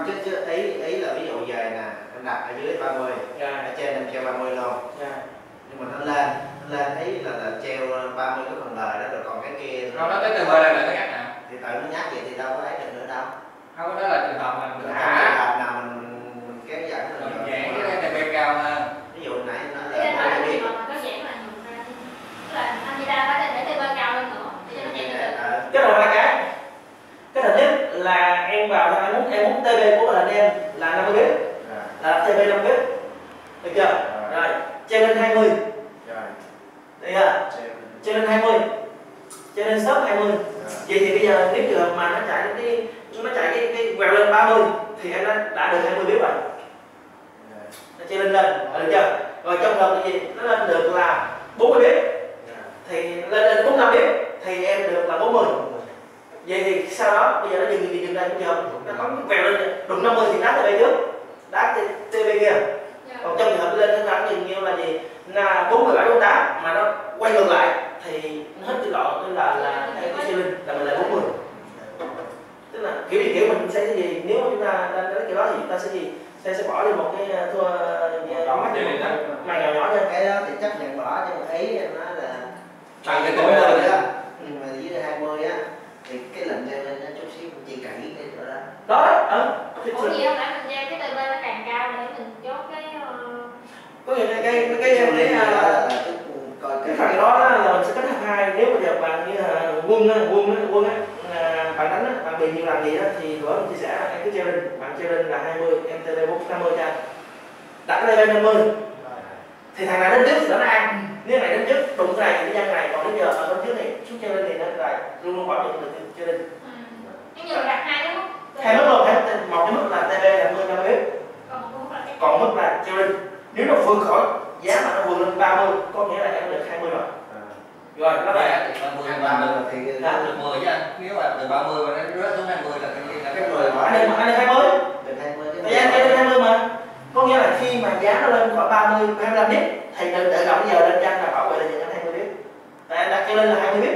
không, chứ ý là ví dụ về nè, em đặt ở dưới 30, ở trên em treo 30 luôn, nhưng mà nó lên ý là treo 30 cái phần lời đó, rồi còn cái kia không, nó tới từ bơi là nó nhắc nè, thì tự nó nhắc vậy thì đâu có ấy được nữa đâu. không, đó là trường hợp mình trường hợp nào mình kéo dẫn rồi giãn cái TP cao hơn. ví dụ nãy nó là gì mà có giãn là nhường ra, tức là anh đi ra phải để TP cao lên nữa để cho nó nhẹ được. Cái là hai cái thứ nhất là em vào em muốn TP của lần em là 50 biết, là TP 5 biết, được chưa? Rồi treo lên 20, được chưa? Treo lên 20, treo lên stop 20. Vậy thì bây giờ nếu trường hợp mà nó chạy cái quẹo lên 30 thì em đã được 20 biết rồi. Nó treo lên được chưa? Rồi trong hợp gì nó lên được là 40 biết thì lên 45 biết thì em được là 40. Vậy thì sau đó bây giờ nó dừng ra trường hợp nó có quẹo lên đụng 50 thì đá TP trước, đá TP kia. Còn trong trường hợp lên nó giảm dừng như là gì là 47 48 mà nó quay ngược lại thì nó hết cái lọ tức là cái ceiling là mình lại 40. Tức là kiểu mình sẽ cái gì nếu mà chúng ta đánh cái kiểu đó thì chúng ta sẽ gì sẽ bỏ đi một cái thua màn nhỏ nha. Cái đó thì chấp nhận bỏ, nhưng mà ý em nói là Bằng cái 40 đó, nhưng mà dưới 20 á thì cái lệnh treo lên nó chút xíu chỉ cậy cái chỗ đó. Ủa gì không phải mình treo cái TP nó càng cao để mình chốt cái có nghĩa là cái em thấy cái phần đó là mình sẽ kết hợp hai. Nếu bây giờ bạn như quân bạn đánh bạn bị nhiều lần gì đó thì bữa mình chia sẻ em cứ treo lên, bạn treo lên là 20, em treo lên 50 cho đặt cái lên 50 thì thằng này đến trước thì nó ăn, nếu này đến trước đụng cái này thì nó này, còn bây giờ ở bên trước này xuống treo lên thì nó lại luôn bảo được treo lên. Nếu như đặt hai mức, hai mức luôn, một cái mức là TP là 50 biết, còn mức là treo lên. Nếu nó vượt khỏi giá mà nó vượt lên 30 có nghĩa là em được 20 rồi. Rồi nó lại từ 30 thì được 10 chứ anh. Nếu mà từ 30 mà nó rớt xuống 20 là cái người bỏ. anh lên 20. Được 20 Thời gian lên 20 mà. Có nghĩa là khi mà giá nó lên khoảng 30 25 biết thì tự động bây giờ lên trang là bảo vệ là nhận 20 biết. Tại đã kêu lên là 20 biết